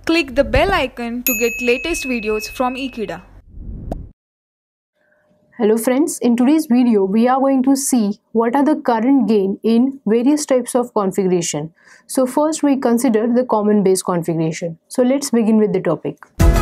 Click the bell icon to get latest videos from Ekeeda. Hello friends, in today's video we are going to see what are the current gain in various types of configuration. So first we consider the common base configuration. So let's begin with the topic.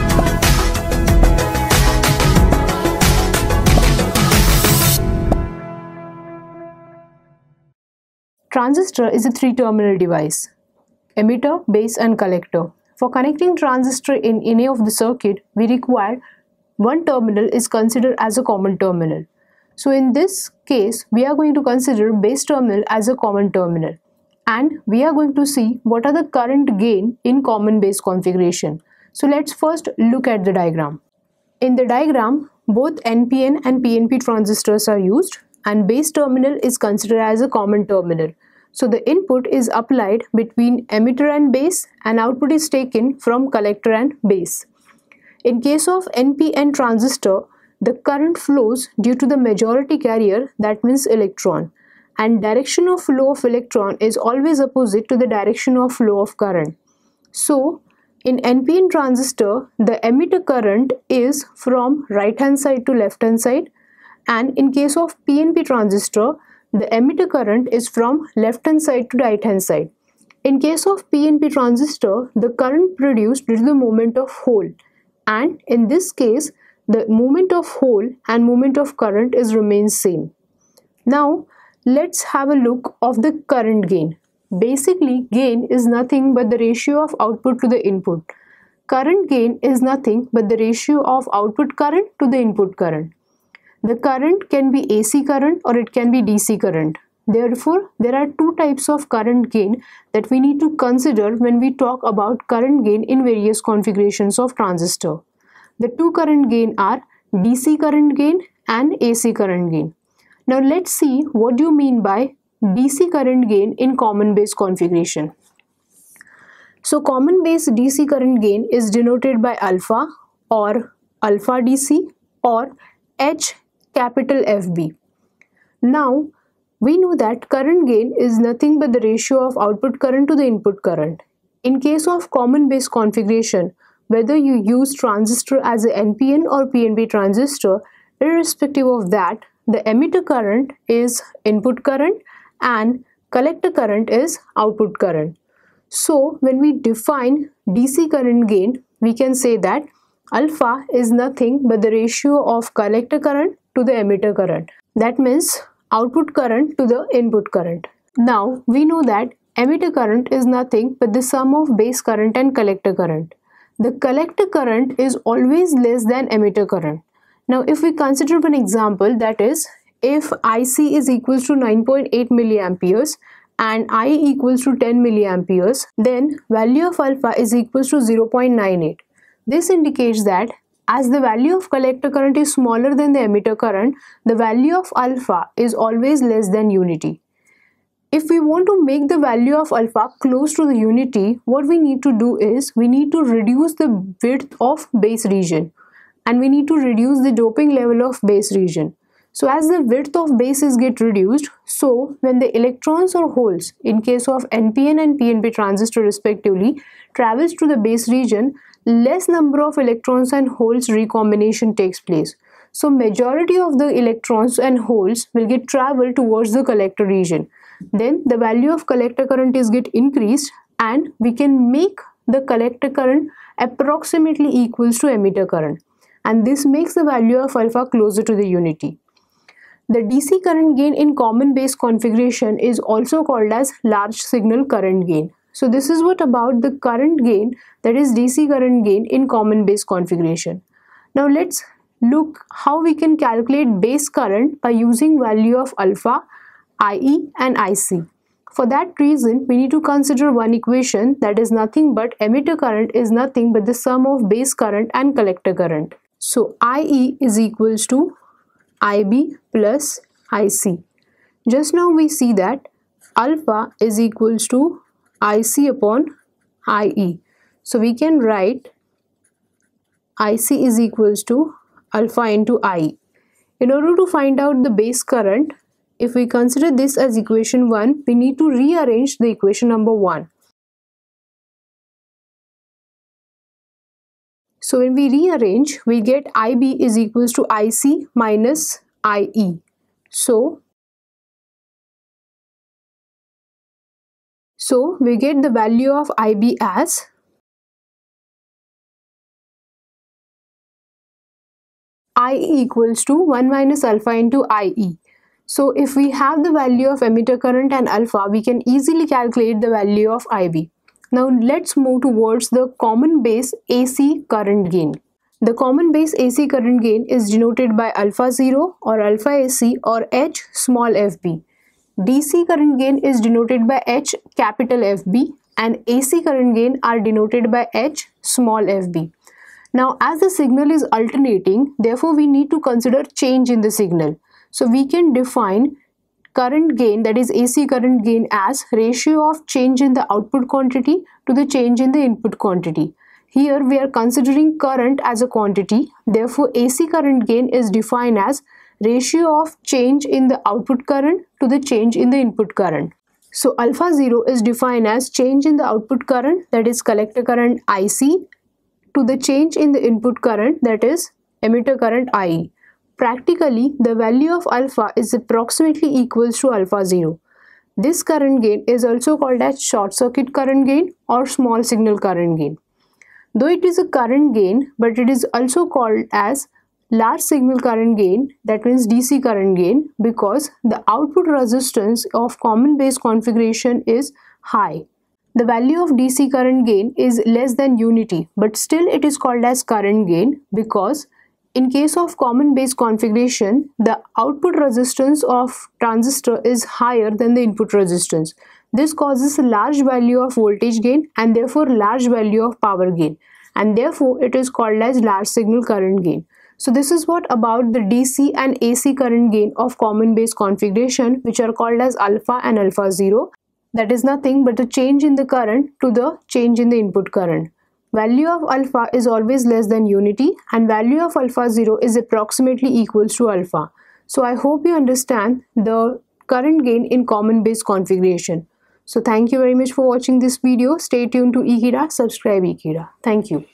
Transistor is a three-terminal device: emitter, base and collector. For connecting transistor in any of the circuit, we require one terminal is considered as a common terminal. So in this case, we are going to consider base terminal as a common terminal. And we are going to see what are the current gain in common base configuration. So let's first look at the diagram. In the diagram, both NPN and PNP transistors are used and base terminal is considered as a common terminal. So the input is applied between emitter and base and output is taken from collector and base. In case of NPN transistor, the current flows due to the majority carrier, that means electron, and direction of flow of electron is always opposite to the direction of flow of current. So in NPN transistor, the emitter current is from right hand side to left hand side, and in case of PNP transistor, the emitter current is from left hand side to right hand side. In case of PNP transistor, the current produced due to the movement of hole, and in this case the movement of hole and movement of current is remains same. Now let's have a look of the current gain. Basically, gain is nothing but the ratio of output to the input. Current gain is nothing but the ratio of output current to the input current. The current can be AC current or it can be DC current. Therefore, there are two types of current gain that we need to consider when we talk about current gain in various configurations of transistor. The two current gain are DC current gain and AC current gain. Now let's see what do you mean by DC current gain in common base configuration. So common base DC current gain is denoted by alpha or alpha DC or H capital FB. Now we know that current gain is nothing but the ratio of output current to the input current. In case of common base configuration, whether you use transistor as a NPN or PNP transistor, irrespective of that, the emitter current is input current and collector current is output current. So when we define DC current gain, we can say that alpha is nothing but the ratio of collector current to the emitter current. That means output current to the input current. Now we know that emitter current is nothing but the sum of base current and collector current. The collector current is always less than emitter current. Now if we consider one example, that is if IC is equals to 9.8 milliamperes and I equals to 10 milliamperes, then value of alpha is equals to 0.98. This indicates that as the value of collector current is smaller than the emitter current, the value of alpha is always less than unity. If we want to make the value of alpha close to the unity, what we need to do is we need to reduce the width of base region and we need to reduce the doping level of base region. So as the width of bases get reduced, so when the electrons or holes in case of NPN and PNP transistor respectively travels to the base region, less number of electrons and holes recombination takes place. So majority of the electrons and holes will get traveled towards the collector region. Then the value of collector current is get increased and we can make the collector current approximately equals to emitter current, and this makes the value of alpha closer to the unity. The DC current gain in common base configuration is also called as large signal current gain. So this is what about the current gain, that is DC current gain in common base configuration. Now let's look how we can calculate base current by using value of alpha, IE and IC. For that reason, we need to consider one equation, that is nothing but emitter current is nothing but the sum of base current and collector current. So IE is equals to IB plus IC. Just now we see that alpha is equals to IC upon IE. So we can write IC is equals to alpha into IE. In order to find out the base current, if we consider this as equation 1, we need to rearrange the equation number 1. So when we rearrange, we get IB is equals to IC minus IE. So we get the value of IB as I equals to 1 minus alpha into IE. So if we have the value of emitter current and alpha, we can easily calculate the value of IB. Now let's move towards the common base AC current gain. The common base AC current gain is denoted by alpha 0 or alpha AC or H small fb. DC current gain is denoted by H capital FB and AC current gain are denoted by H small fb. Now as the signal is alternating, therefore we need to consider change in the signal. So we can define current gain, that is AC current gain, as ratio of change in the output quantity to the change in the input quantity. Here we are considering current as a quantity, therefore AC current gain is defined as ratio of change in the output current to the change in the input current. So alpha 0 is defined as change in the output current, that is collector current IC, to the change in the input current, that is emitter current IE. Practically, the value of alpha is approximately equals to alpha 0. This current gain is also called as short circuit current gain or small signal current gain. Though it is a current gain, but it is also called as large signal current gain, that means DC current gain, because the output resistance of common base configuration is high. The value of DC current gain is less than unity, but still it is called as current gain because in case of common base configuration, the output resistance of transistor is higher than the input resistance. This causes a large value of voltage gain and therefore large value of power gain, and therefore it is called as large signal current gain. So this is what about the DC and AC current gain of common base configuration, which are called as alpha and alpha 0. That is nothing but the change in the current to the change in the input current. Value of alpha is always less than unity and value of alpha 0 is approximately equals to alpha. So I hope you understand the current gain in common base configuration. So thank you very much for watching this video. Stay tuned to Ekeeda, subscribe Ekeeda. Thank you.